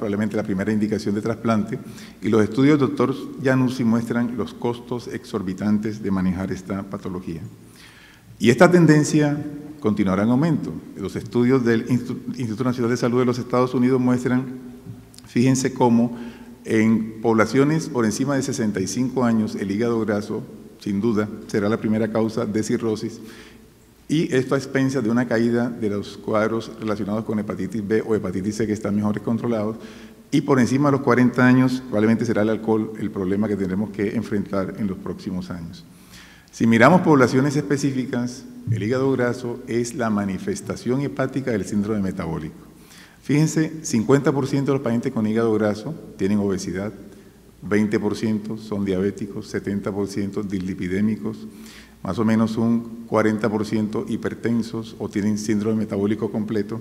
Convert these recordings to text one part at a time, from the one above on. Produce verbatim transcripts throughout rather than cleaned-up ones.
probablemente la primera indicación de trasplante, y los estudios del doctor Januzzi muestran los costos exorbitantes de manejar esta patología. Y esta tendencia continuará en aumento. Los estudios del Instituto Nacional de Salud de los Estados Unidos muestran, fíjense cómo en poblaciones por encima de sesenta y cinco años el hígado graso, sin duda, será la primera causa de cirrosis, y esto a expensas de una caída de los cuadros relacionados con hepatitis B o hepatitis C que están mejor controlados, y por encima de los cuarenta años probablemente será el alcohol el problema que tendremos que enfrentar en los próximos años. Si miramos poblaciones específicas, el hígado graso es la manifestación hepática del síndrome metabólico. Fíjense, cincuenta por ciento de los pacientes con hígado graso tienen obesidad, veinte por ciento son diabéticos, setenta por ciento dislipidémicos, más o menos un cuarenta por ciento hipertensos o tienen síndrome metabólico completo.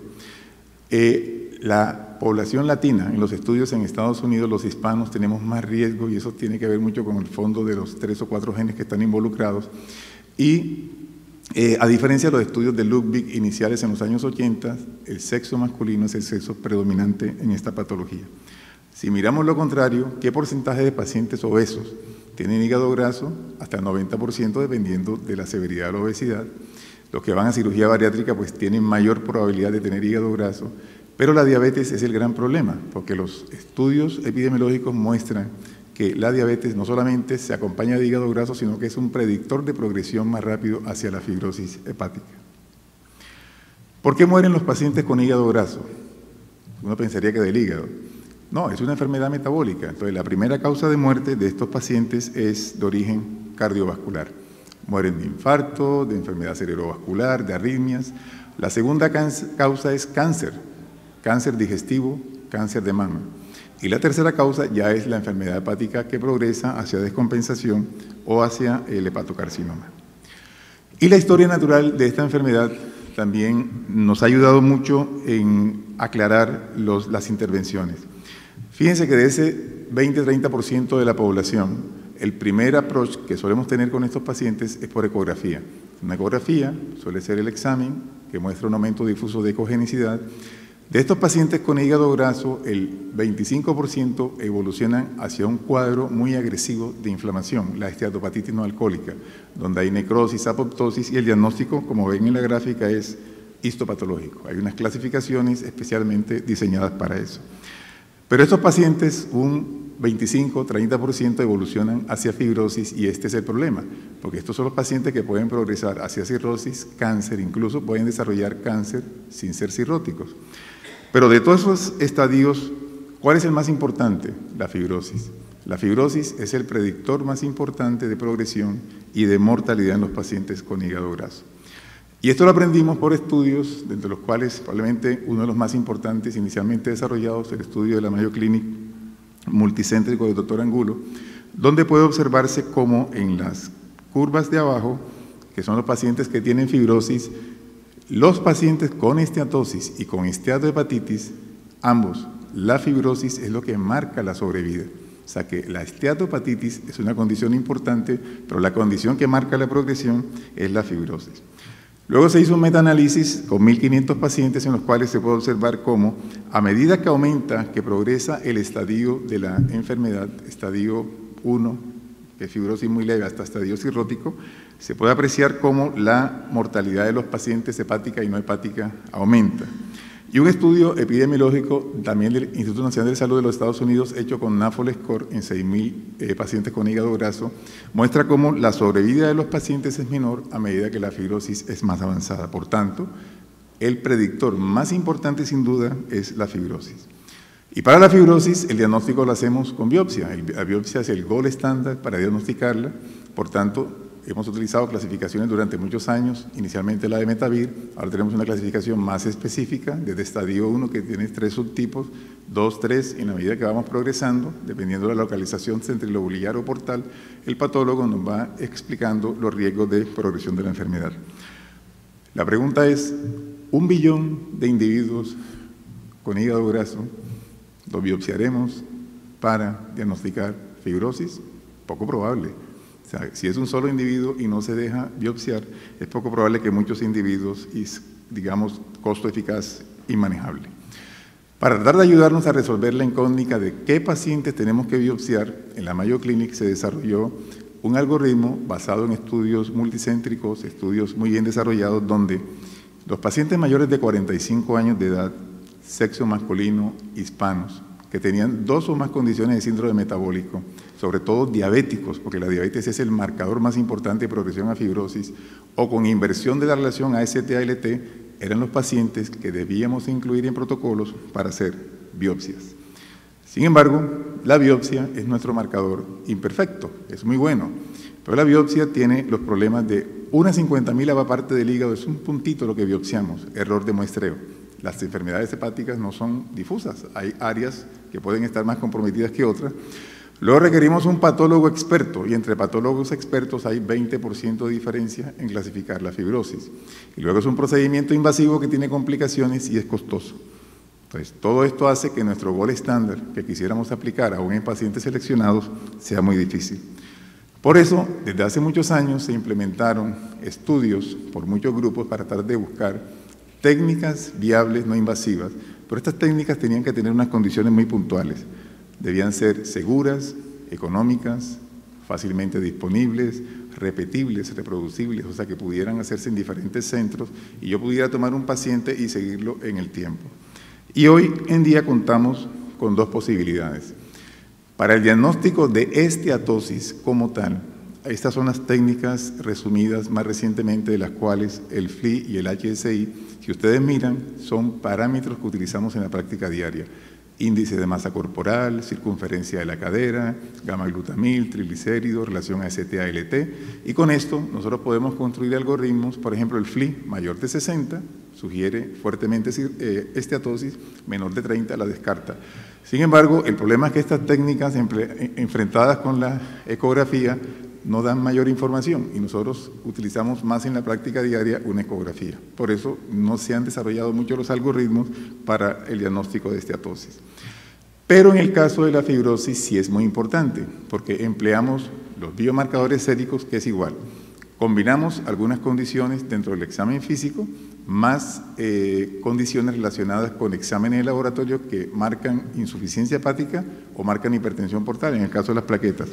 Eh, la población latina, en los estudios en Estados Unidos, los hispanos tenemos más riesgo, y eso tiene que ver mucho con el fondo de los tres o cuatro genes que están involucrados. Y eh, a diferencia de los estudios de Ludwig iniciales en los años ochenta, el sexo masculino es el sexo predominante en esta patología. Si miramos lo contrario, ¿qué porcentaje de pacientes obesos tienen hígado graso? Hasta el noventa por ciento, dependiendo de la severidad de la obesidad. Los que van a cirugía bariátrica pues tienen mayor probabilidad de tener hígado graso, pero la diabetes es el gran problema, porque los estudios epidemiológicos muestran que la diabetes no solamente se acompaña de hígado graso, sino que es un predictor de progresión más rápido hacia la fibrosis hepática. ¿Por qué mueren los pacientes con hígado graso? Uno pensaría que del hígado. No, es una enfermedad metabólica. Entonces, la primera causa de muerte de estos pacientes es de origen cardiovascular. Mueren de infarto, de enfermedad cerebrovascular, de arritmias. La segunda causa es cáncer, cáncer digestivo, cáncer de mama. Y la tercera causa ya es la enfermedad hepática que progresa hacia descompensación o hacia el hepatocarcinoma. Y la historia natural de esta enfermedad también nos ha ayudado mucho en aclarar los, las intervenciones. Fíjense que de ese veinte a treinta por ciento de la población, el primer approach que solemos tener con estos pacientes es por ecografía. Una ecografía suele ser el examen que muestra un aumento difuso de ecogenicidad. De estos pacientes con hígado graso, el veinticinco por ciento evolucionan hacia un cuadro muy agresivo de inflamación, la esteatopatitis no alcohólica, donde hay necrosis, apoptosis, y el diagnóstico, como ven en la gráfica, es histopatológico. Hay unas clasificaciones especialmente diseñadas para eso. Pero estos pacientes, un veinticinco a treinta por ciento evolucionan hacia fibrosis, y este es el problema, porque estos son los pacientes que pueden progresar hacia cirrosis, cáncer, incluso pueden desarrollar cáncer sin ser cirróticos. Pero de todos esos estadios, ¿cuál es el más importante? La fibrosis. La fibrosis es el predictor más importante de progresión y de mortalidad en los pacientes con hígado graso. Y esto lo aprendimos por estudios, entre los cuales probablemente uno de los más importantes inicialmente desarrollados, el estudio de la Mayo Clinic multicéntrico del doctor Angulo, donde puede observarse cómo en las curvas de abajo, que son los pacientes que tienen fibrosis, los pacientes con esteatosis y con esteatohepatitis, ambos, la fibrosis es lo que marca la sobrevida. O sea que la esteatohepatitis es una condición importante, pero la condición que marca la progresión es la fibrosis. Luego se hizo un metaanálisis con mil quinientos pacientes en los cuales se puede observar cómo, a medida que aumenta, que progresa el estadio de la enfermedad, estadio uno, que es fibrosis muy leve, hasta estadio cirrótico, se puede apreciar cómo la mortalidad de los pacientes hepática y no hepática aumenta. Y un estudio epidemiológico también del Instituto Nacional de Salud de los Estados Unidos, hecho con NAFLD Score en seis mil eh, pacientes con hígado graso, muestra cómo la sobrevida de los pacientes es menor a medida que la fibrosis es más avanzada. Por tanto, el predictor más importante sin duda es la fibrosis. Y para la fibrosis, el diagnóstico lo hacemos con biopsia. La biopsia es el gold estándar para diagnosticarla. Por tanto, hemos utilizado clasificaciones durante muchos años, inicialmente la de Metavir, ahora tenemos una clasificación más específica, desde estadio uno, que tiene tres subtipos, dos, tres, y en la medida que vamos progresando, dependiendo de la localización centrilobular o portal, el patólogo nos va explicando los riesgos de progresión de la enfermedad. La pregunta es, ¿un billón de individuos con hígado graso lo biopsiaremos para diagnosticar fibrosis? Poco probable. O sea, si es un solo individuo y no se deja biopsiar, es poco probable que muchos individuos, y digamos, costo eficaz inmanejable. Para tratar de ayudarnos a resolver la incógnita de qué pacientes tenemos que biopsiar, en la Mayo Clinic se desarrolló un algoritmo basado en estudios multicéntricos, estudios muy bien desarrollados, donde los pacientes mayores de cuarenta y cinco años de edad, sexo masculino, hispanos, que tenían dos o más condiciones de síndrome metabólico, sobre todo diabéticos, porque la diabetes es el marcador más importante de progresión a fibrosis, o con inversión de la relación A S T A L T, eran los pacientes que debíamos incluir en protocolos para hacer biopsias. Sin embargo, la biopsia es nuestro marcador imperfecto, es muy bueno, pero la biopsia tiene los problemas de una cincuenta mil parte del hígado, es un puntito lo que biopsiamos, error de muestreo. Las enfermedades hepáticas no son difusas, hay áreas que pueden estar más comprometidas que otras. Luego requerimos un patólogo experto, y entre patólogos expertos hay veinte por ciento de diferencia en clasificar la fibrosis. Y luego es un procedimiento invasivo que tiene complicaciones y es costoso. Entonces, todo esto hace que nuestro gol estándar que quisiéramos aplicar aún en pacientes seleccionados sea muy difícil. Por eso, desde hace muchos años se implementaron estudios por muchos grupos para tratar de buscar técnicas viables no invasivas, pero estas técnicas tenían que tener unas condiciones muy puntuales. Debían ser seguras, económicas, fácilmente disponibles, repetibles, reproducibles, o sea, que pudieran hacerse en diferentes centros y yo pudiera tomar un paciente y seguirlo en el tiempo. Y hoy en día contamos con dos posibilidades. Para el diagnóstico de esteatosis como tal, estas son las técnicas resumidas más recientemente, de las cuales el F L I y el H S I, si ustedes miran, son parámetros que utilizamos en la práctica diaria. Índice de masa corporal, circunferencia de la cadera, gamma-glutamil, triglicéridos, relación A S T A L T, y con esto nosotros podemos construir algoritmos. Por ejemplo, el F L I mayor de sesenta sugiere fuertemente eh, esteatosis, menor de treinta la descarta. Sin embargo, el problema es que estas técnicas enfrentadas con la ecografía no dan mayor información y nosotros utilizamos más en la práctica diaria una ecografía. Por eso no se han desarrollado mucho los algoritmos para el diagnóstico de esteatosis. Pero en el caso de la fibrosis sí es muy importante, porque empleamos los biomarcadores séricos, que es igual. Combinamos algunas condiciones dentro del examen físico, más eh, condiciones relacionadas con exámenes de laboratorio que marcan insuficiencia hepática o marcan hipertensión portal, en el caso de las plaquetas.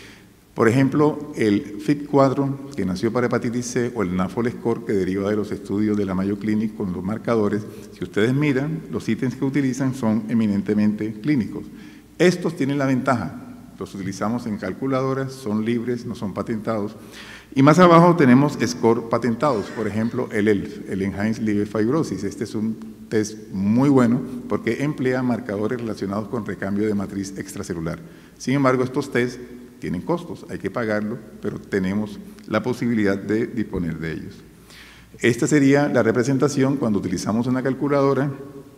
Por ejemplo, el F I B cuatro, que nació para hepatitis C, o el NAFLD score, que deriva de los estudios de la Mayo Clinic con los marcadores, si ustedes miran, los ítems que utilizan son eminentemente clínicos. Estos tienen la ventaja, los utilizamos en calculadoras, son libres, no son patentados. Y más abajo tenemos score patentados, por ejemplo, el E L F, el Enhanced Liver Fibrosis. Este es un test muy bueno porque emplea marcadores relacionados con recambio de matriz extracelular. Sin embargo, estos tests tienen costos, hay que pagarlo, pero tenemos la posibilidad de disponer de ellos. Esta sería la representación cuando utilizamos una calculadora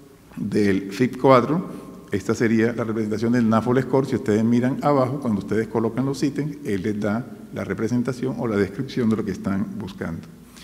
del F I B cuatro. Esta sería la representación del NAFLD score. Si ustedes miran abajo, cuando ustedes colocan los ítems, él les da la representación o la descripción de lo que están buscando.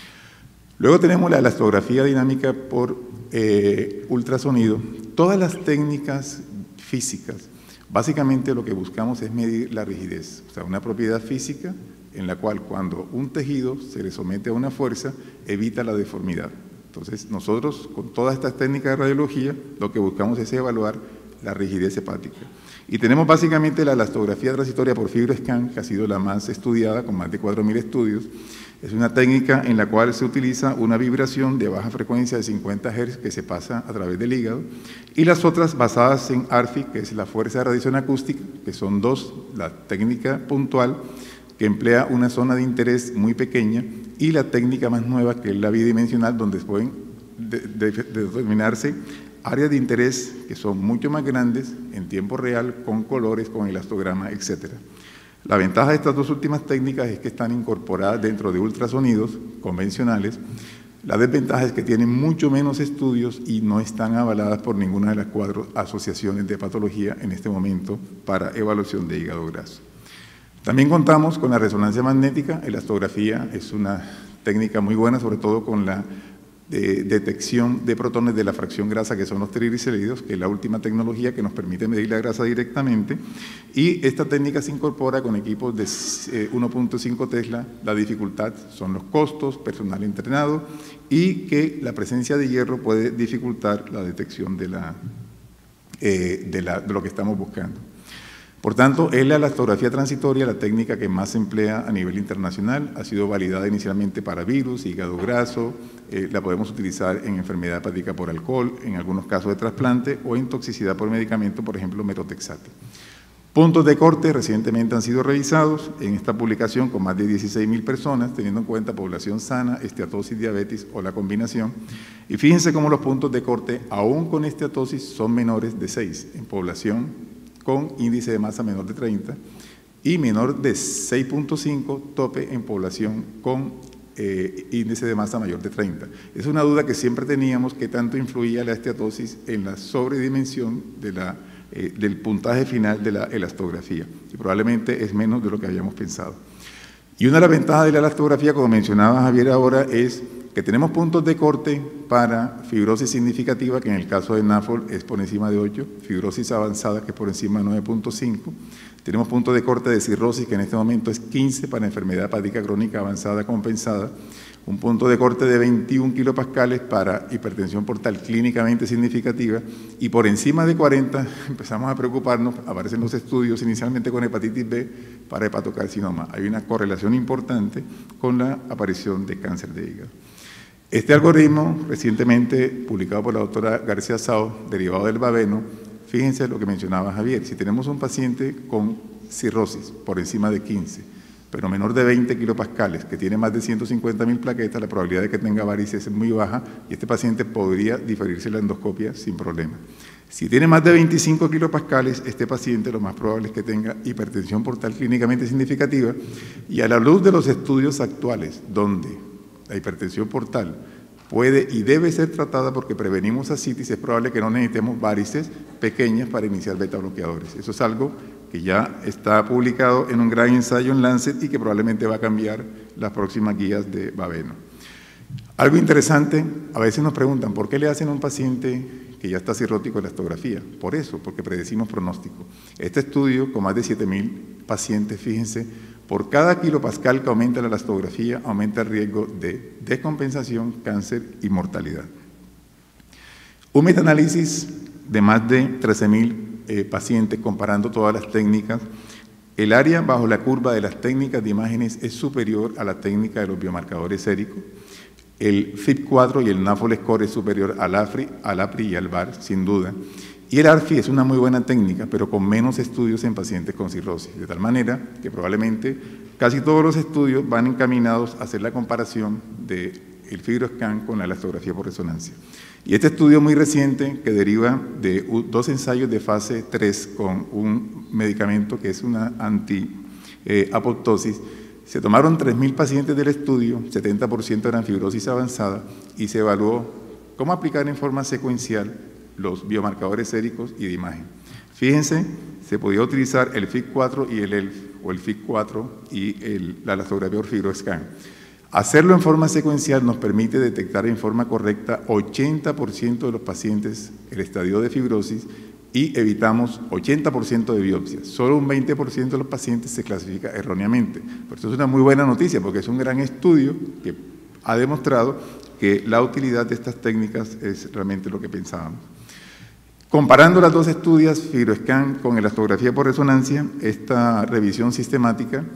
Luego tenemos la elastografía dinámica por eh, ultrasonido. Todas las técnicas físicas, básicamente lo que buscamos es medir la rigidez, o sea, una propiedad física en la cual cuando un tejido se le somete a una fuerza, evita la deformidad. Entonces, nosotros con todas estas técnicas de radiología, lo que buscamos es evaluar la rigidez hepática. Y tenemos básicamente la elastografía transitoria por FibroScan, que ha sido la más estudiada, con más de cuatro mil estudios. Es una técnica en la cual se utiliza una vibración de baja frecuencia de cincuenta hercios que se pasa a través del hígado, y las otras basadas en A R F I, que es la fuerza de radiación acústica, que son dos, la técnica puntual, que emplea una zona de interés muy pequeña, y la técnica más nueva, que es la bidimensional, donde pueden de, de, de determinarse áreas de interés que son mucho más grandes en tiempo real, con colores, con elastograma, etcétera. La ventaja de estas dos últimas técnicas es que están incorporadas dentro de ultrasonidos convencionales. La desventaja es que tienen mucho menos estudios y no están avaladas por ninguna de las cuatro asociaciones de patología en este momento para evaluación de hígado graso. También contamos con la resonancia magnética. Elastografía es una técnica muy buena, sobre todo con la de detección de protones de la fracción grasa, que son los triglicéridos, que es la última tecnología que nos permite medir la grasa directamente, y esta técnica se incorpora con equipos de uno punto cinco Tesla. La dificultad son los costos, personal entrenado, y que la presencia de hierro puede dificultar la detección de la, eh, de, la, de lo que estamos buscando. Por tanto, es la elastografía transitoria la técnica que más se emplea a nivel internacional, ha sido validada inicialmente para virus, hígado graso, eh, la podemos utilizar en enfermedad hepática por alcohol, en algunos casos de trasplante o en toxicidad por medicamento, por ejemplo, metotrexate. Puntos de corte recientemente han sido revisados en esta publicación con más de dieciséis mil personas, teniendo en cuenta población sana, esteatosis, diabetes o la combinación. Y fíjense cómo los puntos de corte, aún con esteatosis, son menores de seis en población con índice de masa menor de treinta y menor de seis punto cinco tope en población con eh, índice de masa mayor de treinta. Es una duda que siempre teníamos, qué tanto influía la esteatosis en la sobredimensión de la, eh, del puntaje final de la elastografía, y probablemente es menos de lo que habíamos pensado. Y una de las ventajas de la elastografía, como mencionaba Javier ahora, es que tenemos puntos de corte para fibrosis significativa, que en el caso de NAFOL es por encima de ocho, fibrosis avanzada, que es por encima de nueve punto cinco, tenemos puntos de corte de cirrosis, que en este momento es quince para enfermedad hepática crónica avanzada compensada, un punto de corte de veintiún kilopascales para hipertensión portal clínicamente significativa, y por encima de cuarenta empezamos a preocuparnos, aparecen los estudios inicialmente con hepatitis B para hepatocarcinoma. Hay una correlación importante con la aparición de cáncer de hígado. Este algoritmo, recientemente publicado por la doctora García Sao, derivado del Baveno, fíjense lo que mencionaba Javier, si tenemos un paciente con cirrosis por encima de quince, pero menor de veinte kilopascales, que tiene más de ciento cincuenta mil plaquetas, la probabilidad de que tenga varices es muy baja y este paciente podría diferirse la endoscopia sin problema. Si tiene más de veinticinco kilopascales, este paciente lo más probable es que tenga hipertensión portal clínicamente significativa, y a la luz de los estudios actuales, donde la hipertensión portal puede y debe ser tratada porque prevenimos ascitis, es probable que no necesitemos varices pequeñas para iniciar beta bloqueadores. Eso es algo que ya está publicado en un gran ensayo en Lancet y que probablemente va a cambiar las próximas guías de Baveno. Algo interesante, a veces nos preguntan, ¿por qué le hacen a un paciente que ya está cirrótico elastografía? Por eso, porque predecimos pronóstico. Este estudio, con más de siete mil pacientes, fíjense, por cada kilopascal que aumenta la elastografía, aumenta el riesgo de descompensación, cáncer y mortalidad. Un metaanálisis de más de trece mil eh, pacientes comparando todas las técnicas, el área bajo la curva de las técnicas de imágenes es superior a la técnica de los biomarcadores séricos. El F I P cuatro y el NAFOL score es superior al AFRI, al APRI y al V A R, sin duda. Y el ARFI es una muy buena técnica, pero con menos estudios en pacientes con cirrosis, de tal manera que probablemente casi todos los estudios van encaminados a hacer la comparación del FibroScan con la elastografía por resonancia. Y este estudio muy reciente, que deriva de dos ensayos de fase tres con un medicamento que es una anti-apoptosis, se tomaron tres mil pacientes del estudio, setenta por ciento eran fibrosis avanzada, y se evaluó cómo aplicar en forma secuencial los biomarcadores séricos y de imagen. Fíjense, se podía utilizar el F I C cuatro y el E L F, o el F I C cuatro y el, la elastografía por FibroScan. Hacerlo en forma secuencial nos permite detectar en forma correcta ochenta por ciento de los pacientes el estadio de fibrosis y evitamos ochenta por ciento de biopsias. Solo un veinte por ciento de los pacientes se clasifica erróneamente. Por eso es una muy buena noticia, porque es un gran estudio que ha demostrado que la utilidad de estas técnicas es realmente lo que pensábamos. Comparando las dos estudios, FibroScan con elastografía por resonancia, esta revisión sistemática,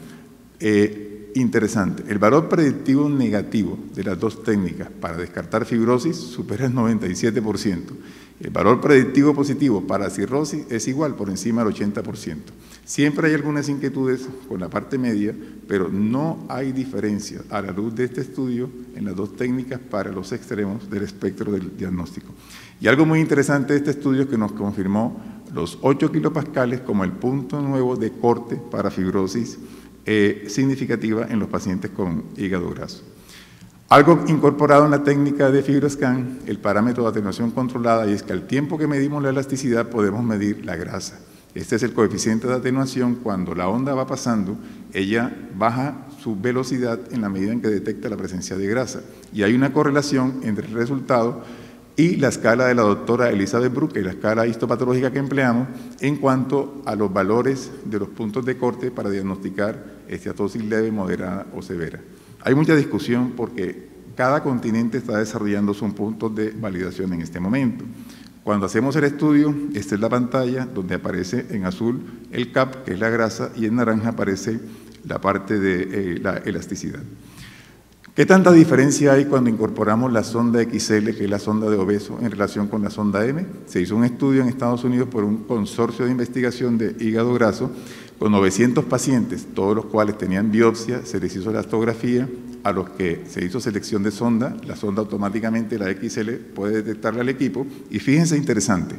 eh, interesante. El valor predictivo negativo de las dos técnicas para descartar fibrosis supera el noventa y siete por ciento. El valor predictivo positivo para cirrosis es igual, por encima del ochenta por ciento. Siempre hay algunas inquietudes con la parte media, pero no hay diferencia a la luz de este estudio en las dos técnicas para los extremos del espectro del diagnóstico. Y algo muy interesante de este estudio es que nos confirmó los ocho kilopascales como el punto nuevo de corte para fibrosis eh, significativa en los pacientes con hígado graso. Algo incorporado en la técnica de FibroScan, el parámetro de atenuación controlada, y es que al tiempo que medimos la elasticidad podemos medir la grasa. Este es el coeficiente de atenuación. Cuando la onda va pasando, ella baja su velocidad en la medida en que detecta la presencia de grasa. Y hay una correlación entre el resultado y la escala de la doctora Elizabeth Brooke, la escala histopatológica que empleamos, en cuanto a los valores de los puntos de corte para diagnosticar esteatosis leve, moderada o severa. Hay mucha discusión porque cada continente está desarrollando sus puntos de validación en este momento. Cuando hacemos el estudio, esta es la pantalla donde aparece en azul el C A P, que es la grasa, y en naranja aparece la parte de eh, la elasticidad. ¿Qué tanta diferencia hay cuando incorporamos la sonda X L, que es la sonda de obeso, en relación con la sonda M? Se hizo un estudio en Estados Unidos por un consorcio de investigación de hígado graso con novecientos pacientes, todos los cuales tenían biopsia, se les hizo elastografía, a los que se hizo selección de sonda, la sonda automáticamente, la X L, puede detectarla al equipo, y fíjense interesante,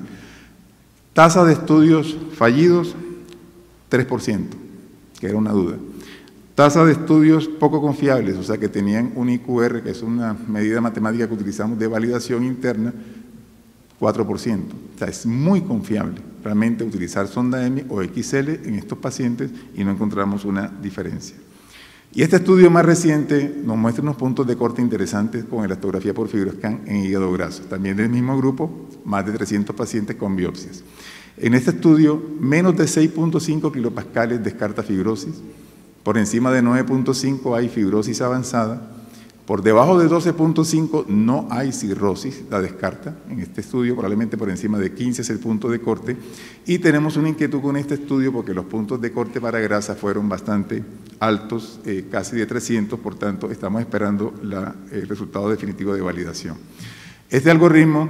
tasa de estudios fallidos, tres por ciento, que era una duda. Tasa de estudios poco confiables, o sea que tenían un I Q R, que es una medida matemática que utilizamos de validación interna, cuatro por ciento. O sea, es muy confiable realmente utilizar sonda M o X L en estos pacientes y no encontramos una diferencia. Y este estudio más reciente nos muestra unos puntos de corte interesantes con elastografía por fibroscan en hígado graso. También del mismo grupo, más de trescientos pacientes con biopsias. En este estudio, menos de seis punto cinco kilopascales descarta fibrosis. Por encima de nueve punto cinco hay fibrosis avanzada, por debajo de doce punto cinco no hay cirrosis, la descarta en este estudio, probablemente por encima de quince es el punto de corte, y tenemos una inquietud con este estudio porque los puntos de corte para grasa fueron bastante altos, eh, casi de trescientos, por tanto estamos esperando la, el resultado definitivo de validación. Este algoritmo,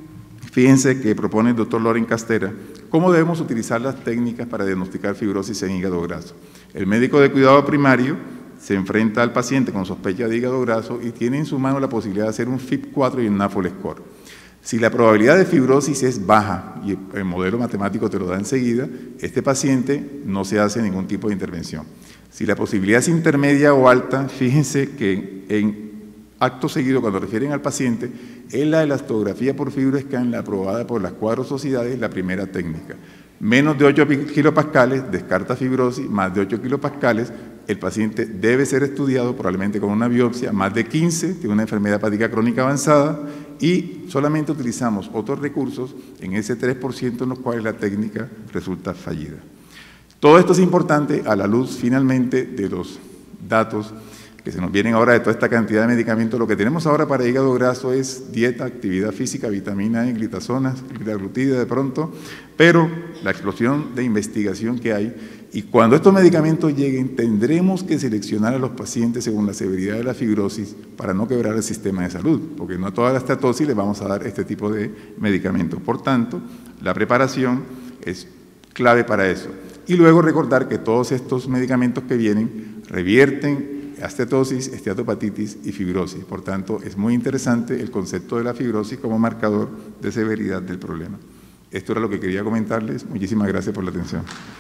fíjense que propone el doctor Loren Castera, cómo debemos utilizar las técnicas para diagnosticar fibrosis en hígado graso. El médico de cuidado primario se enfrenta al paciente con sospecha de hígado graso y tiene en su mano la posibilidad de hacer un F I B cuatro y un NAFLD score. Si la probabilidad de fibrosis es baja y el modelo matemático te lo da enseguida, este paciente no se hace ningún tipo de intervención. Si la posibilidad es intermedia o alta, fíjense que en acto seguido, cuando refieren al paciente, es la elastografía por fibroscan, la aprobada por las cuatro sociedades, la primera técnica. Menos de ocho kilopascales, descarta fibrosis, más de ocho kilopascales, el paciente debe ser estudiado probablemente con una biopsia, más de quince, tiene una enfermedad hepática crónica avanzada, y solamente utilizamos otros recursos en ese tres por ciento en los cuales la técnica resulta fallida. Todo esto es importante a la luz finalmente de los datos que se nos vienen ahora de toda esta cantidad de medicamentos. Lo que tenemos ahora para hígado graso es dieta, actividad física, vitamina E, glitazonas, glitaglutida de pronto, pero la explosión de investigación que hay, y cuando estos medicamentos lleguen tendremos que seleccionar a los pacientes según la severidad de la fibrosis para no quebrar el sistema de salud, porque no a toda la estatosis les vamos a dar este tipo de medicamentos. Por tanto, la preparación es clave para eso. Y luego recordar que todos estos medicamentos que vienen revierten estatosis, esteatopatitis y fibrosis. Por tanto, es muy interesante el concepto de la fibrosis como marcador de severidad del problema. Esto era lo que quería comentarles. Muchísimas gracias por la atención.